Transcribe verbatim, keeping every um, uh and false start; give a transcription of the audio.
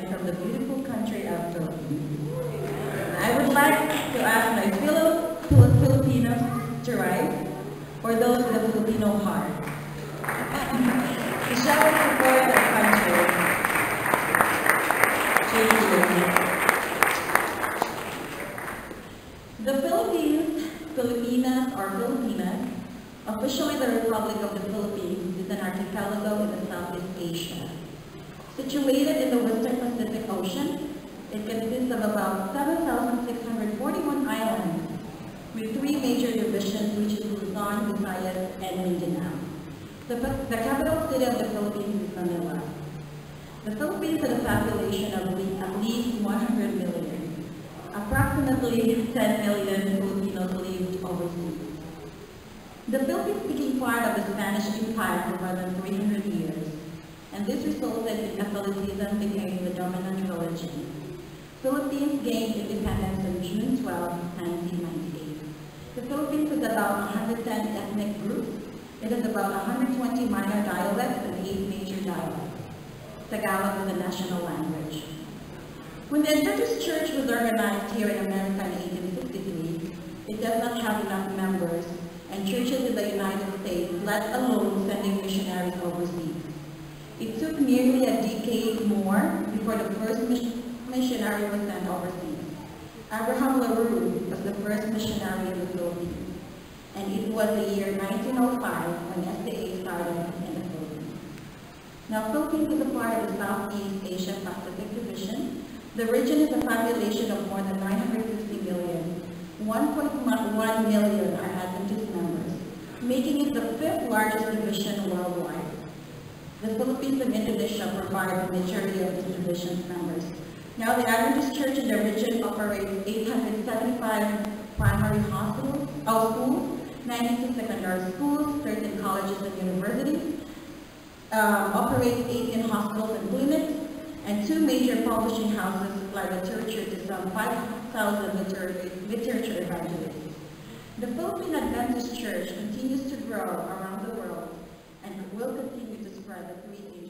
and from the beautiful country of Philippines. I would like to ask my fellow Filipinos to rise, or those with a Filipino heart, to show support our country. The Philippines, Filipinas, or Filipinas, officially the Republic of the Philippines, is an archipelago in the Southeast Asia. Situated in the Western Pacific Ocean, it consists of about seven thousand six hundred forty-one islands, with three major divisions, which is Luzon, Visayas, and Mindanao. The, the capital city of the Philippines is Manila. The Philippines has a population of at least one hundred million. Approximately ten million Filipinos live overseas. The Philippine-speaking part of the Spanish Empire for more than three hundred years, and this resulted in Catholicism becoming the dominant religion. Philippines gained independence on June twelfth, nineteen ninety-eight. The Philippines has about one hundred ten ethnic groups. It has about one hundred twenty minor dialects and eight major dialects. Tagalog is the national language. When the Adventist Church was organized here in America in eighteen sixty-three, it does not have enough members, and churches in the United States, let alone sending missionaries overseas. It took nearly a decade more before the first missionary was sent overseas. Abraham LaRue was the first missionary in the Philippines, and it was the year nineteen oh five when S D A started in the Philippines. Now, Philippines is a part of the Southeast Asia Pacific Division. The region has a population of more than nine hundred fifty million. one point one million are Adventist members, making it the fifth largest division worldwide. The Philippines and Indonesia provide the majority of this division's members. Now, the Adventist Church in the region operates eight hundred seventy-five primary hospitals, oh, schools, ninety-two secondary schools, thirteen colleges and universities, um, operates eighteen hospitals and clinics, and two major publishing houses supply literature to some five thousand literature evangelists. The Philippine Adventist Church continues to grow around the world and will continue to spread the three